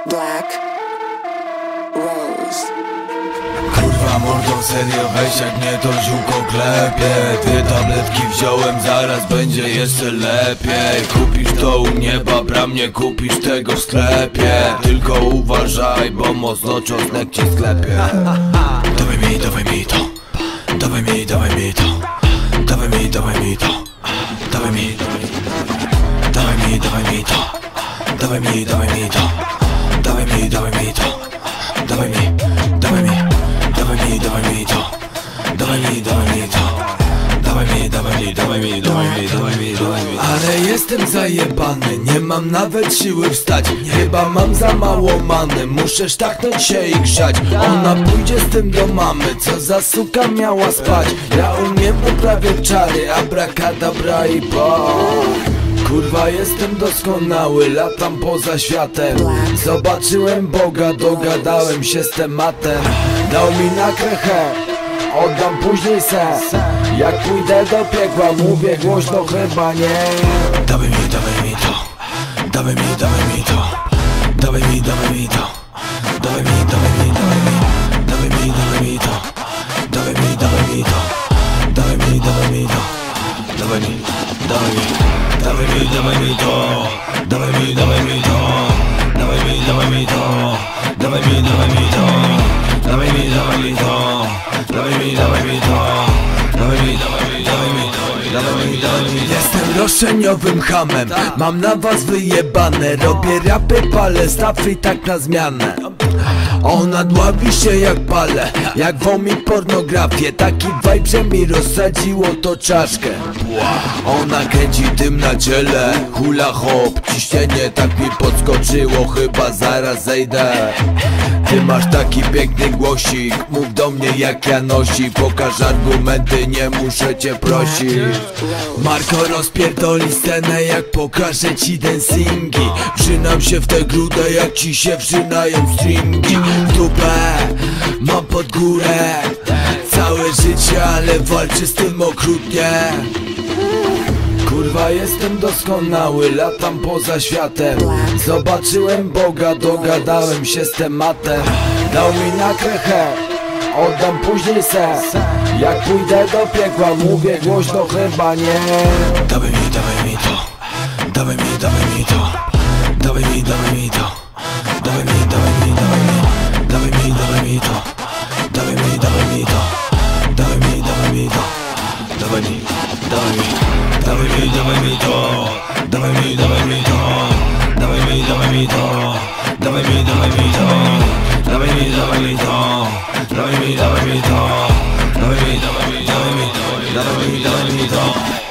Black Rose. Kurwa mordo, serio, weź jak mnie to ziółko klepie. 2 tabletki wziąłem, zaraz będzie jeszcze lepiej. Kupisz to u nieba, bram, nie kupisz tego w sklepie. Tylko uważaj, bo mocno czosnek ci sklepie. Dawaj mi, dawaj mi to. Dawaj mi, dawaj mi to. Dawaj mi, dawaj mi to. Dawaj mi, dawaj mi, dawaj mi to. Dawaj mi, dawaj mi to. Dawaj mi, dawaj mi to. Dawaj mi, dawaj mi. Dawaj mi, dawaj mi to. Dawaj mi, dawaj mi to. Dawaj mi, dawaj mi, dawaj mi, dawaj mi, dawaj mi, dawaj mi. Ale jestem zajebany, nie mam nawet siły wstać. Chyba mam za mało many, muszę sztachnąć się i grzać. Ona pójdzie z tym do mamy, co za suka miała spać. Ja umiem uprawiać czary, abracadabra i po. Kurwa, jestem doskonały, latam poza światem. Zobaczyłem Boga, dogadałem się z tematem. Dał mi na krechę, oddam później se. Jak pójdę do piekła, mówię głośno chyba nie. Dawaj mi to. Dawaj mi, dawaj mi to. Dawaj mi, dawaj mi to. Dawaj mi, dawaj mi, dawaj mi. Dawaj mi, dawaj mi to. Dawaj mi, dawaj mi to. Dawaj mi, dawaj mi to. Dawaj mi, dawaj mi. Dawaj mi, dawaj mi to. Dawaj mi, dawaj mi to. Dawaj mi, dawaj mi to. Dawaj mi, dawaj mi to. Dawaj mi, dawaj mi to. Dawaj mi, dawaj mi to. Dawaj mi, dawaj mi, dawaj mi to. Dawaj mi, dawaj mi to. Jestem roszczeniowym hamem, mam na was wyjebane. Robię rapy, palę, stafy i tak na zmianę. Ona dławi się jak palę, jak womi pornografię. Taki vibe, że mi rozsadziło to czaszkę. Ona kręci dym na ciele, hula hop, ciśnienie tak mi podskoczyło, chyba zaraz zejdę. Ty masz taki piękny głosik, mów do mnie jak ja nosi. Pokaż argumenty, nie muszę cię prosić. Marko rozpierdoli scenę, jak pokażę ci dancingi. Wrzynam się w tę grudę, jak ci się wrzynają stringi. W dupę mam pod górę całe życie, ale walczę z tym okrutnie. Kurwa, jestem doskonały, latam poza światem. Zobaczyłem Boga, dogadałem się z tematem. Dał mi na krechę, oddam później se. Jak pójdę do piekła, mówię głośno chyba nie. Dawaj mi to. Dawaj mi, dawaj mi to. Dawaj mi, dawaj mi to. Dawaj mi, dawaj mi, dawaj mi. Dawaj mi, dawaj mi to. Dawaj mi, dawaj mi to. Dawaj mi, dawaj mi to. Dawaj mi, dawaj mi. Dawaj mi, dawaj mi to. Dawaj mi, dawaj mi to. Dawaj mi, dawaj mi to. Dawaj mi, dawaj mi to. Dawaj mi, dawaj mi to. Dawaj mi, dawaj mi to. Dawaj mi, dawaj mi, dawaj mi to. Dawaj mi, dawaj mi to.